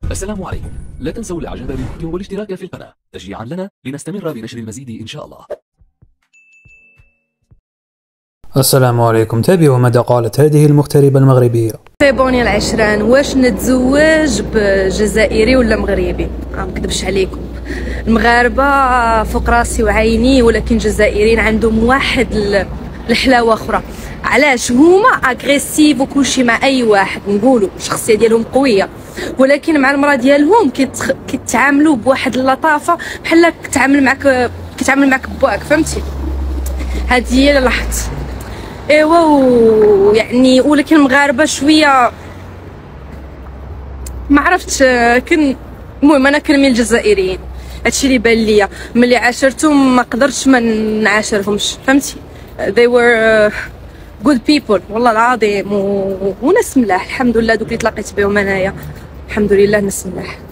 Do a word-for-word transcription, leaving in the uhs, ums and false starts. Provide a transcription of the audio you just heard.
السلام عليكم. لا تنسوا الاعجاب بالفيديو والاشتراك في القناة تشجيعا لنا لنستمر بنشر المزيد ان شاء الله. السلام عليكم. تابعوا ماذا قالت هذه المغتربة المغربية. طيبوني العشران، واش نتزوج بجزائري ولا مغربي؟ ما نكذبش عليكم، المغاربه فوق راسي وعيني، ولكن الجزائريين عندهم واحد الحلاوه اخرى. علاش؟ هما اغريسيف وكلشي مع اي واحد، نقولوا الشخصيه ديالهم قويه، ولكن مع المراه ديالهم كيتخ... كيتعاملوا بواحد اللطافه بحال كتعامل معك كيتعامل معك بواك، فهمتي؟ هذه هي اللي لاحظت. ايوا يعني ولكن المغاربه شويه ما عرفتش كن. المهم انا كنميل الجزائريين، هادشي اللي بان ليا ملي عاشرتهم، ما قدرتش ما نعاشرهمش، فهمتي؟ they were good people والله العظيم، وناس ملاح الحمد لله. دوك اللي تلاقيت بهم انايا الحمد لله ناس ملاح.